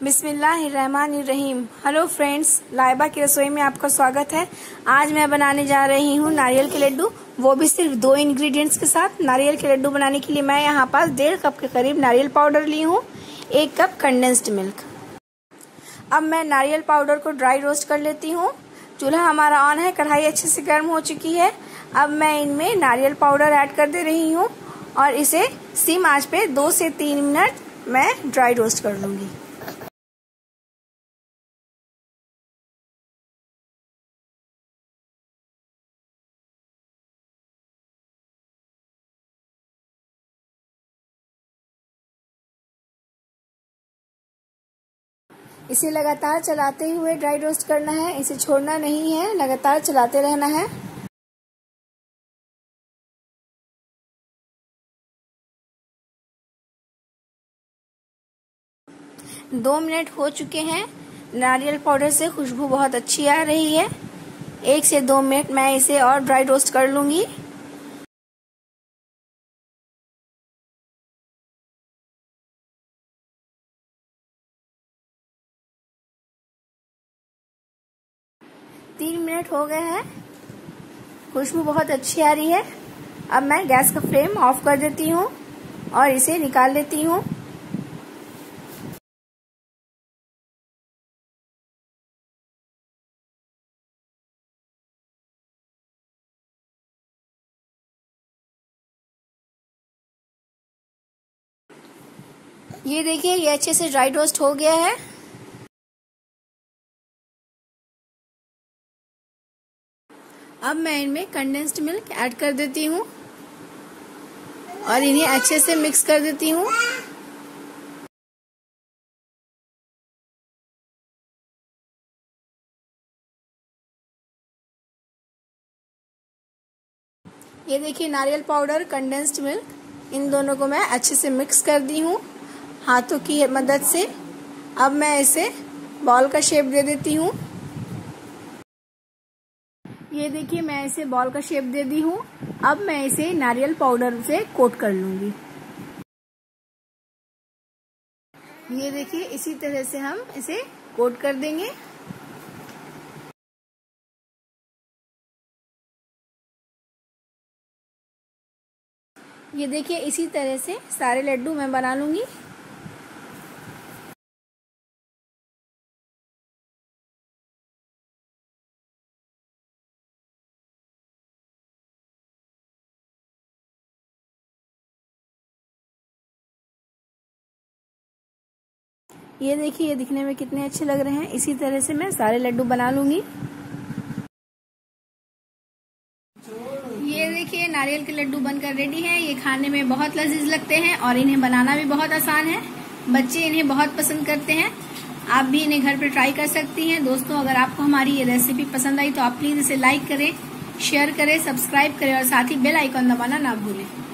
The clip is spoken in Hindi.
बिस्मिल्लाहिर्रहमानिर्रहीम। हेलो फ्रेंड्स, लाइबा की रसोई में आपका स्वागत है। आज मैं बनाने जा रही हूँ नारियल के लड्डू, वो भी सिर्फ 2 इंग्रेडिएंट्स के साथ। नारियल के लड्डू बनाने के लिए मैं यहाँ पास 1.5 कप के करीब नारियल पाउडर ली हूँ, 1 कप कंडेंस्ड मिल्क। अब मैं नारियल पाउडर को ड्राई रोस्ट कर लेती हूँ। चूल्हा हमारा ऑन है, कढ़ाई अच्छे से गर्म हो चुकी है। अब मैं इनमें नारियल पाउडर ऐड कर दे रही हूँ और इसे सिम आंच पे 2 से 3 मिनट मैं ड्राई रोस्ट कर लूँगी। इसे लगातार चलाते हुए ड्राई रोस्ट करना है, इसे छोड़ना नहीं है, लगातार चलाते रहना है। दो मिनट हो चुके हैं। नारियल पाउडर से खुशबू बहुत अच्छी आ रही है। 1 से 2 मिनट मैं इसे और ड्राई रोस्ट कर लूंगी। तीन मिनट हो गए हैं, खुशबू बहुत अच्छी आ रही है। अब मैं गैस का फ्लेम ऑफ कर देती हूँ और इसे निकाल लेती हूँ। ये देखिए, ये अच्छे से ड्राई रोस्ट हो गया है। अब मैं इनमें कंडेंस्ड मिल्क ऐड कर देती हूँ और इन्हें अच्छे से मिक्स कर देती हूँ। ये देखिए, नारियल पाउडर, कंडेंस्ड मिल्क, इन दोनों को मैं अच्छे से मिक्स कर दी हूँ हाथों की मदद से। अब मैं इसे बॉल का शेप दे देती हूँ। ये देखिए, मैं इसे बॉल का शेप दे दी हूँ। अब मैं इसे नारियल पाउडर से कोट कर लूंगी। ये देखिए, इसी तरह से हम इसे कोट कर देंगे। ये देखिए, इसी तरह से सारे लड्डू मैं बना लूंगी। ये देखिए, ये दिखने में कितने अच्छे लग रहे हैं। इसी तरह से मैं सारे लड्डू बना लूंगी। ये देखिए, नारियल के लड्डू बनकर रेडी है। ये खाने में बहुत लजीज लगते हैं और इन्हें बनाना भी बहुत आसान है। बच्चे इन्हें बहुत पसंद करते हैं। आप भी इन्हें घर पर ट्राई कर सकती हैं। दोस्तों, अगर आपको हमारी ये रेसिपी पसंद आई तो आप प्लीज इसे लाइक करें, शेयर करें, सब्सक्राइब करें और साथ ही बेल आइकॉन दबाना ना भूलें।